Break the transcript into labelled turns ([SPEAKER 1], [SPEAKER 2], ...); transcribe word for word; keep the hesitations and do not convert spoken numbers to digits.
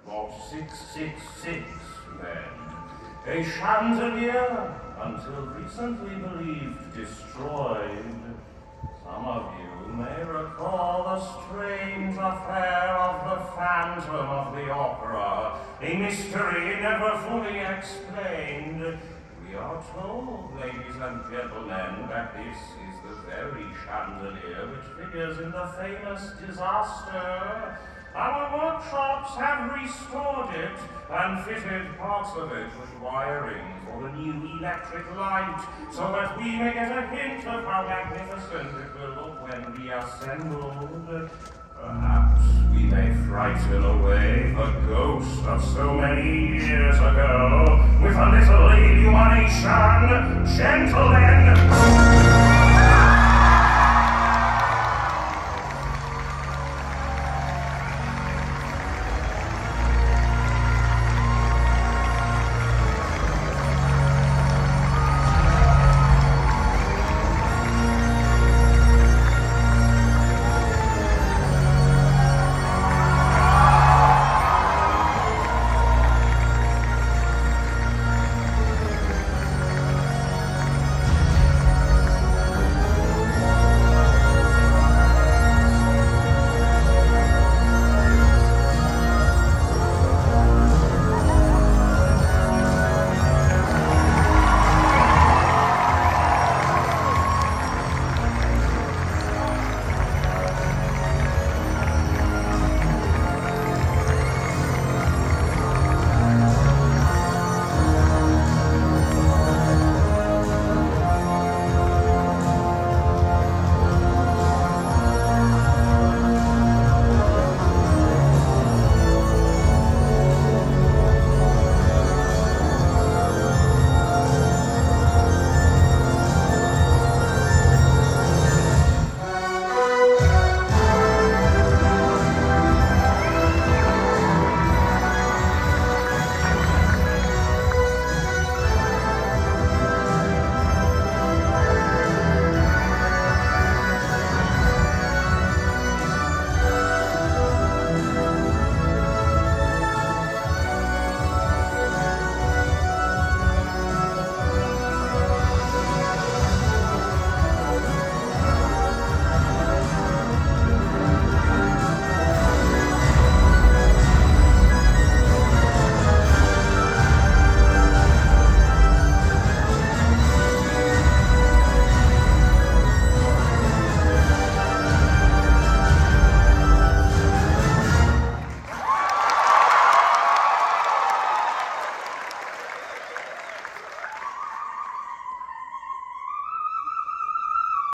[SPEAKER 1] bought six six six then. A chandelier, until recently believed destroyed. Some of you may recall the strange affair of the Phantom of the Opera, a mystery never fully explained. We are told, ladies and gentlemen, that this is the very chandelier which figures in the famous disaster. Our workshops have restored it and fitted parts of it with wiring for the new electric light, so that we may get a hint of how magnificent it will look when reassembled. Perhaps we may frighten away the ghost of so many years ago with a little illumination. Gentlemen!